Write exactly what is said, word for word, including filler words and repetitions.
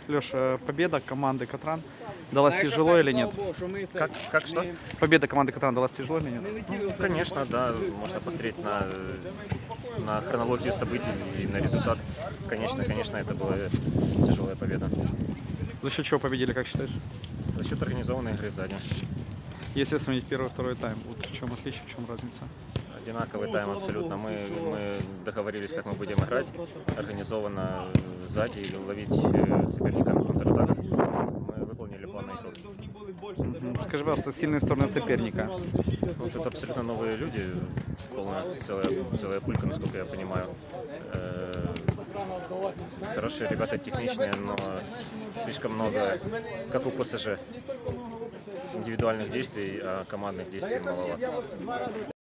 Леша, победа команды Катран далась тяжело или нет? Как, как что? Победа команды Катран далась тяжело или нет? Ну, конечно, да. Можно посмотреть на, на хронологию событий и на результат. Конечно, конечно, это была тяжелая победа. За счет чего победили, как считаешь? За счет организованной игры сзади. Если сравнить первый и второй тайм, вот в чем отличие, в чем разница? Одинаковый тайм абсолютно. Мы, мы договорились, как мы будем играть. Организованно сзади и ловить соперника на контратаках. Мы выполнили план на итог. Скажи, пожалуйста, сильные стороны соперника. Вот это абсолютно новые люди. Полная, целая, целая пулька, насколько я понимаю. Хорошие ребята, техничные, но слишком много, как у ПСЖ, индивидуальных действий, а командных действий маловато.